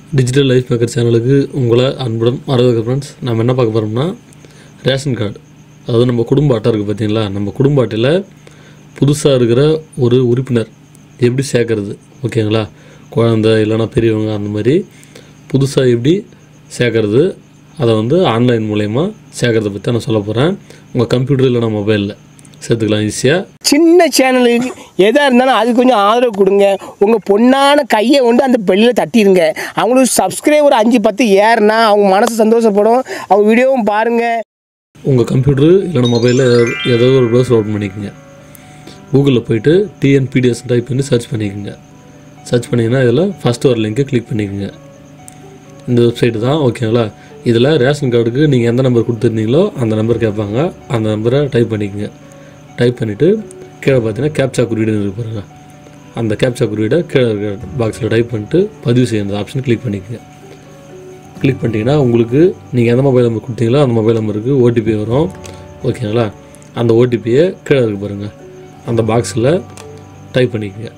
Digital life maker சேனலுக்கு உங்களை அன்புடன் வரவேற்கிறேன் ஃப்ரெண்ட்ஸ். நம்ம என்ன பார்க்க போகிறோம்னா ரேஷன் கார்டு, அதாவது நம்ம குடும்ப அட்டை இருக்குது பார்த்தீங்களா. நம்ம குடும்ப அட்டையில் புதுசாக இருக்கிற ஒரு உறுப்பினர் எப்படி சேர்க்கறது, ஓகேங்களா. குழந்தை இல்லைனா பெரியவங்க அந்த மாதிரி புதுசாக எப்படி சேர்க்கறது, அதை ஆன்லைன் மூலயமா சேர்க்கறத பற்றி நான் சொல்ல போகிறேன். உங்கள் கம்ப்யூட்டர் இல்லைனா மொபைலில் சேர்த்துக்கலாம் ஈஸியாக. சின்ன சேனலுக்கு எதாக இருந்தாலும் அது கொஞ்சம் ஆதரவு கொடுங்க. உங்கள் பொண்ணான கையை அந்த பெல்லில் தட்டிடுங்க. அவங்களுக்கு சப்ஸ்கிரைபர் 5-10 ஏறுனா அவங்க மனசு சந்தோஷப்படும். அவங்க வீடியோவும் பாருங்கள். உங்கள் கம்ப்யூட்டரு இல்லைனா மொபைலில் ஏதோ ஒரு ப்ரௌசர் ஓப்பன் பண்ணிக்கோங்க. கூகுளில் போய்ட்டு TNPDS டைப் பண்ணி சர்ச் பண்ணிக்கோங்க. சர்ச் பண்ணிங்கன்னா இதில் ஃபஸ்ட்டு ஒரு லிங்க்கை கிளிக் பண்ணிக்கோங்க. இந்த வெப்சைட்டு தான், ஓகேங்களா. இதில் ரேஷன் கார்டுக்கு நீங்கள் எந்த நம்பர் கொடுத்துருந்தீங்களோ அந்த நம்பர் கேட்பாங்க. அந்த நம்பரை டைப் பண்ணிக்கோங்க. டைப் பண்ணிவிட்டு கீழே பார்த்தீங்கன்னா கேப்சா குறியீடுன்னு இருக்கு பாருங்க. அந்த கேப்சா குறியீடை கீழே இருக்கிற பாக்ஸில் டைப் பண்ணிட்டு பதிவு செய்ய ஆப்ஷன் கிளிக் பண்ணிக்கோங்க. கிளிக் பண்ணிட்டீங்கன்னா உங்களுக்கு நீங்கள் எந்த மொபைல் நம்பர் கொடுத்தீங்களோ அந்த மொபைல் நம்பருக்கு OTP வரும், ஓகேங்களா. அந்த OTPயை கீழே இருக்கு பாருங்கள், அந்த பாக்ஸில் டைப் பண்ணிக்கோங்க.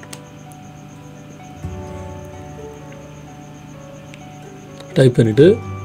டைப் பண்ணிவிட்டு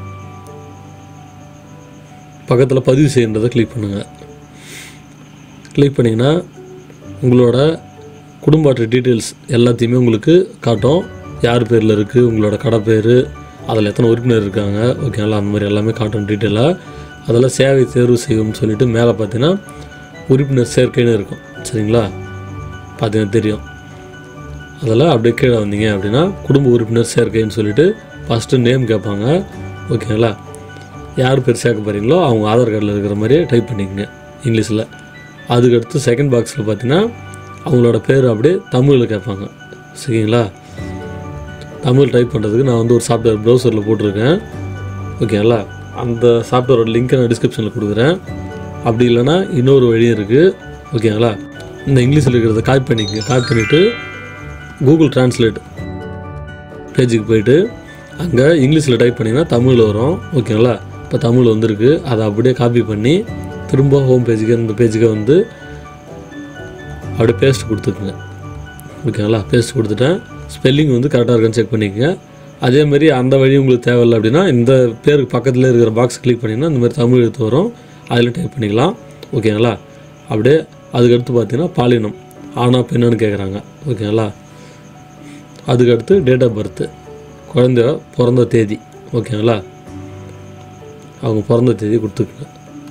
பக்கத்தில் பதிவு செய்யன்றதை கிளிக் பண்ணுங்கள். கிளிக் பண்ணிங்கன்னா உங்களோட குடும்ப அட்டை டீட்டெயில்ஸ் எல்லாத்தையுமே உங்களுக்கு காட்டும். யார் பேரில் இருக்குது, உங்களோட கடை பேர், அதில் எத்தனை உறுப்பினர் இருக்காங்க, ஓகேங்களா. அந்த மாதிரி எல்லாமே காட்டும் டீட்டெயிலாக. அதில் சேவை தேர்வு செய்யும்னு சொல்லிவிட்டு மேலே பார்த்தீங்கன்னா உறுப்பினர் சேர்க்கைன்னு இருக்கும், சரிங்களா. பார்த்தீங்கன்னா தெரியும். அதில் அப்படியே கீழே வந்தீங்க அப்படின்னா குடும்ப உறுப்பினர் சேர்க்கைன்னு சொல்லிவிட்டு ஃபஸ்ட்டு நேம் கேட்பாங்க, ஓகேங்களா. யார் பேர் சேர்க்க போகிறீங்களோ அவங்க ஆதார் கார்டில் இருக்கிற மாதிரியே டைப் பண்ணிக்கோங்க இங்கிலீஷில். அதுக்கடுத்து செகண்ட் பாக்ஸில் பார்த்தீங்கன்னா அவங்களோட பேர் அப்படியே தமிழில் கேட்பாங்க, சரிங்களா. தமிழ் டைப் பண்ணுறதுக்கு நான் ஒரு சாஃப்ட்வேர் ப்ரௌசரில் போட்டிருக்கேன், ஓகேங்களா. அந்த சாஃப்ட்வேரோட லிங்க்கை நான் டிஸ்கிரிப்ஷனில் கொடுக்குறேன். அப்படி இல்லைனா இன்னொரு வழியும் இருக்குது, ஓகேங்களா. இந்த இங்கிலீஷில் இருக்கிறத காப்பி பண்ணிக்கங்க. காப்பி பண்ணிவிட்டு கூகுள் டிரான்ஸ்லேட் பேஜுக்கு போய்ட்டு அங்கே இங்கிலீஷில் டைப் பண்ணிங்கன்னா தமிழில் வரும், ஓகேங்களா. இப்போ தமிழ் வந்திருக்கு. அதை அப்படியே காப்பி பண்ணி திரும்ப ஹோம் பேஜுக்கு இந்த பேஜுக்கு அப்படியே பேஸ்ட் கொடுத்துக்குங்க, ஓகேங்களா. பேஸ்ட் கொடுத்துட்டேன். ஸ்பெல்லிங் கரெக்டாக இருக்கான்னு செக் பண்ணிக்கோங்க. அதேமாதிரி அந்த வழி உங்களுக்கு தேவையில்லை அப்படின்னா இந்த பேருக்கு பக்கத்தில் இருக்கிற பாக்ஸ் கிளிக் பண்ணிங்கன்னா இந்த மாதிரி தமிழ் எழுத்து வரும், அதில் டைப் பண்ணிக்கலாம், ஓகேங்களா. அப்படியே அதுக்கடுத்து பார்த்தீங்கன்னா பாலினம் ஆனா பெண்ணான்னு கேட்குறாங்க, ஓகேங்களா. அதுக்கடுத்து டேட் ஆஃப் பர்த்து, குழந்தை பிறந்த தேதி, ஓகேங்களா. அவங்க பிறந்த தேதி கொடுத்துக்குங்க.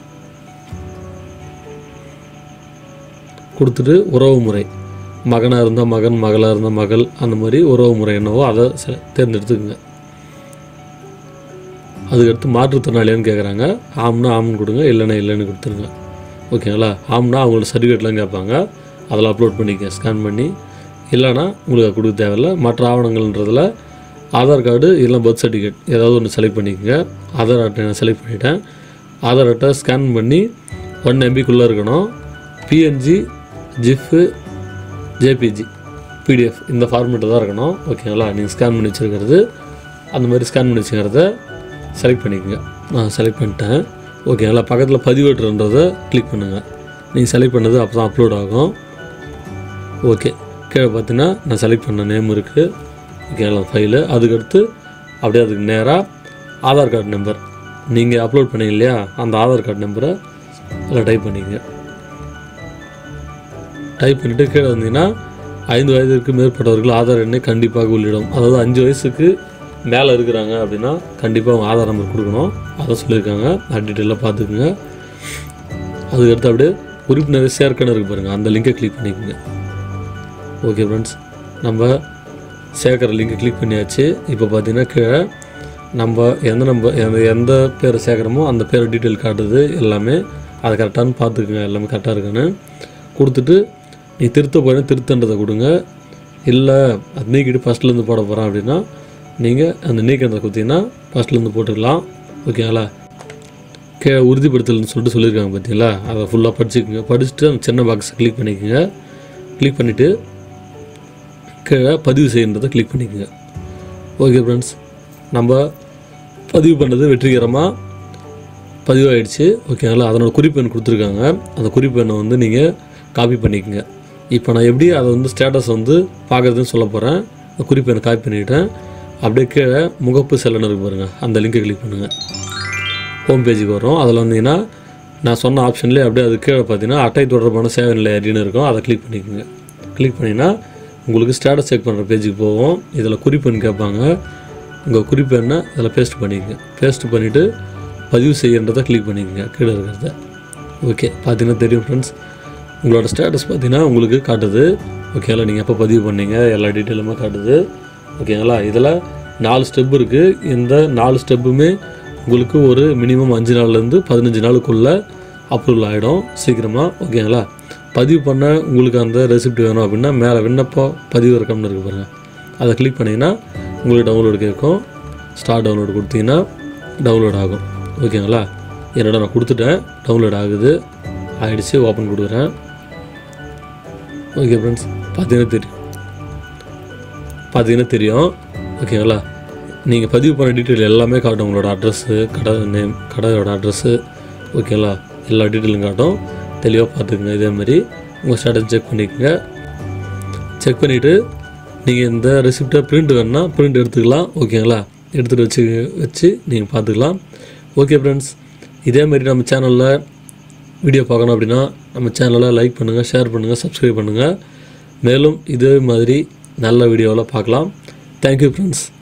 கொடுத்துட்டு உறவு முறை, மகனாக இருந்தால் மகன், மகளாக இருந்தால் மகள், அந்த மாதிரி உறவு முறை என்னவோ அதை தேர்ந்தெடுத்துக்குங்க. அதுக்கடுத்து மாற்றுத்திறனாளியான்னு கேட்குறாங்க. ஆம்னா ஆம்னு கொடுங்க, இல்லைன்னா இல்லைன்னு கொடுத்துருங்க, ஓகேங்களா. ஆம்னா அவங்களோட சர்டிஃபிகேட்லாம் கேட்பாங்க, அதில் அப்லோட் பண்ணிக்க ஸ்கேன் பண்ணி. இல்லைனா உங்களுக்கு கொடுக்க தேவையில்லை. மற்ற ஆவணங்கள்ன்றதில் ஆதார் கார்டு இல்லை பர்த் சர்டிஃபிகேட் ஏதாவது ஒன்று செலக்ட் பண்ணிக்கோங்க. ஆதார் அட்டை நான் செலக்ட் பண்ணிவிட்டேன். ஆதார் அட்டை ஸ்கேன் பண்ணி 1 MB இருக்கணும். PNG, GIF, JPG, PDF இந்த ஃபார்மேட்டு தான் இருக்கணும், ஓகேங்களா. நீங்கள் ஸ்கேன் பண்ணி வச்சுருக்கிறது அந்த மாதிரி ஸ்கேன் பண்ணி வச்சுக்கிறத செலக்ட் பண்ணிக்கோங்க. நான் செலக்ட் பண்ணிட்டேன், ஓகேங்களா. பக்கத்தில் பதிவேற்றுன்றதை கிளிக் பண்ணுங்கள். நீங்கள் செலக்ட் பண்ணது அப்போ தான் அப்லோட் ஆகும், ஓகே. கீழே பார்த்தீங்கன்னா நான் செலக்ட் பண்ண நேம் இருக்குது, ஓகேங்களா, ஃபைலு. அதுக்கடுத்து அப்படியே அதுக்கு நேராக ஆதார் கார்டு நம்பர் நீங்கள் அப்லோட் பண்ணீங்க இல்லையா, அந்த ஆதார் கார்டு நம்பரை அதில் டைப் பண்ணிக்கங்க. டைப் பண்ணிவிட்டு கீழே வந்தீங்கன்னா 5 வயதிற்கு மேற்பட்டவர்கள் ஆதார் எண்ணை கண்டிப்பாக உள்ளிடும். அதாவது 5 வயசுக்கு மேலே இருக்கிறாங்க அப்படின்னா கண்டிப்பாக அவங்க ஆதார் நம்பர் கொடுக்கணும், அதை சொல்லியிருக்காங்க. அது டீட்டெயிலாக பார்த்துக்குங்க. அதுக்கடுத்து அப்படியே உறுப்பினரை சேர்க்கணும் இருக்குது பாருங்கள், அந்த லிங்கை கிளிக் பண்ணிக்கோங்க. ஓகே ஃப்ரெண்ட்ஸ், நம்ம சேர்க்குற லிங்கை கிளிக் பண்ணியாச்சு. இப்போ பார்த்தீங்கன்னா கீழே நம்ம எந்த பேரை சேர்க்குறோமோ அந்த பேரை டீட்டெயில் காட்டுது எல்லாமே. அதை கரெக்டானு பார்த்துக்குங்க, எல்லாமே கரெக்டாக இருக்குன்னு கொடுத்துட்டு நீ திருத்த போகிறேன் திருத்தன்றதை கொடுங்க. இல்லை அது நீக்கிட்டு ஃபஸ்ட்லேருந்து போட போகிறேன் அப்படின்னா நீங்கள் அந்த நீக்கிறதை கொடுத்தீங்கன்னா ஃபஸ்ட்லேருந்து போட்டுக்கலாம், ஓகேங்களா. கீழே உறுதிப்படுத்தல்னு சொல்லியிருக்காங்க பார்த்தீங்களா, அதை ஃபுல்லாக படிச்சுக்கோங்க. படிச்சுட்டு அந்த சின்ன பாக்ஸை கிளிக் பண்ணிக்கோங்க. கிளிக் பண்ணிவிட்டு கீழே பதிவு செய்யன்றதை கிளிக் பண்ணிக்கோங்க. ஓகே ஃப்ரெண்ட்ஸ், நம்ம பதிவு பண்ணது வெற்றிகரமாக பதிவாகிடுச்சு, ஓகேங்களா. அதனோட குறிப்பெண் கொடுத்துருக்காங்க. அந்த குறிப்பெண்ணை நீங்கள் காப்பி பண்ணிக்கோங்க. இப்போ நான் எப்படி அதை ஸ்டேட்டஸ் பார்க்குறதுன்னு சொல்ல போகிறேன். குறிப்பெண்ணை காப்பி பண்ணிவிட்டேன். அப்படியே கீழே முகப்பு செல்லன்னு இருக்கு பாருங்கள், அந்த லிங்கை கிளிக் பண்ணுங்கள். ஹோம் பேஜுக்கு வரும். அதில் வந்தீங்கன்னா நான் சொன்ன ஆப்ஷன்லேயே அப்படியே அது கீழே பார்த்தீங்கன்னா அட்டை தொடர்பான சேவை நிலை அறின்னு இருக்கும். அதை கிளிக் பண்ணிக்கோங்க. கிளிக் பண்ணிங்கன்னா உங்களுக்கு ஸ்டேட்டஸ் செக் பண்ணுற பேஜுக்கு போகும். இதில் குறிப்பெண் கேட்பாங்க. உங்கள் குறிப்பெண்ணை இதில் பேஸ்ட் பண்ணிக்கோங்க. பேஸ்ட் பண்ணிவிட்டு பதிவு செய்யன்றதை கிளிக் பண்ணிக்கோங்க கீழே இருக்கிறத. ஓகே, பார்த்தீங்கன்னா தெரியும் ஃப்ரெண்ட்ஸ், உங்களோட ஸ்டேட்டஸ் பார்த்தீங்கன்னா உங்களுக்கு காட்டுது. ஓகேங்களா, நீங்கள் எப்போ பதிவு பண்ணீங்க எல்லா டீட்டெயிலுமே காட்டுது. ஓகேங்களா, இதில் 4 ஸ்டெப் இருக்குது. இந்த 4 ஸ்டெப்புமே உங்களுக்கு ஒரு மினிமம் 5 நாள்லேருந்து 15 நாளுக்குள்ளே அப்ரூவல் ஆகிடும் சீக்கிரமாக. ஓகேங்களா, பதிவு பண்ண உங்களுக்கு அந்த ரெசிப்ட் வேணும் அப்படின்னா மேலே விண்ணப்பம் பதிவு இருக்கம்னு இருக்குது பாருங்கள், அதை கிளிக் பண்ணிங்கன்னா உங்களுக்கு டவுன்லோடு கேட்கும். ஸ்டார்ட் டவுன்லோடு கொடுத்தீங்கன்னா டவுன்லோட் ஆகும். ஓகேங்களா, என்னோட நான் கொடுத்துட்டேன், டவுன்லோட் ஆகுது, ஆகிடுச்சு. ஓப்பன் கொடுக்குறேன். ஓகே ஃப்ரெண்ட்ஸ், பார்த்தீங்கன்னா தெரியும். ஓகேங்களா, நீங்கள் பதிவு பண்ண டீட்டெயில் எல்லாமே காட்டும். உங்களோட அட்ரஸ்ஸு, கடை நேம், கடையோட அட்ரஸ்ஸு, ஓகேங்களா, எல்லா டீட்டெயிலும் காட்டும். தெளிவாக பார்த்துக்குங்க. இதேமாதிரி உங்கள் ஸ்டேட்டஸ் செக் பண்ணிக்கோங்க. செக் பண்ணிவிட்டு நீங்கள் இந்த ரெசிப்டை பிரிண்ட் வேணுன்னா பிரிண்ட் எடுத்துக்கலாம். ஓகேங்களா, எடுத்துகிட்டு வச்சு நீங்கள் பார்த்துக்கலாம். ஓகே ஃப்ரெண்ட்ஸ், இதேமாதிரி நம்ம சேனலில் வீடியோ பார்க்கணும் அப்படின்னா நம்ம சேனலை லைக் பண்ணுங்கள், ஷேர் பண்ணுங்கள், சப்ஸ்கிரைப் பண்ணுங்கள். மேலும் இதே மாதிரி நல்ல வீடியோவில் பார்க்கலாம். Thank you friends.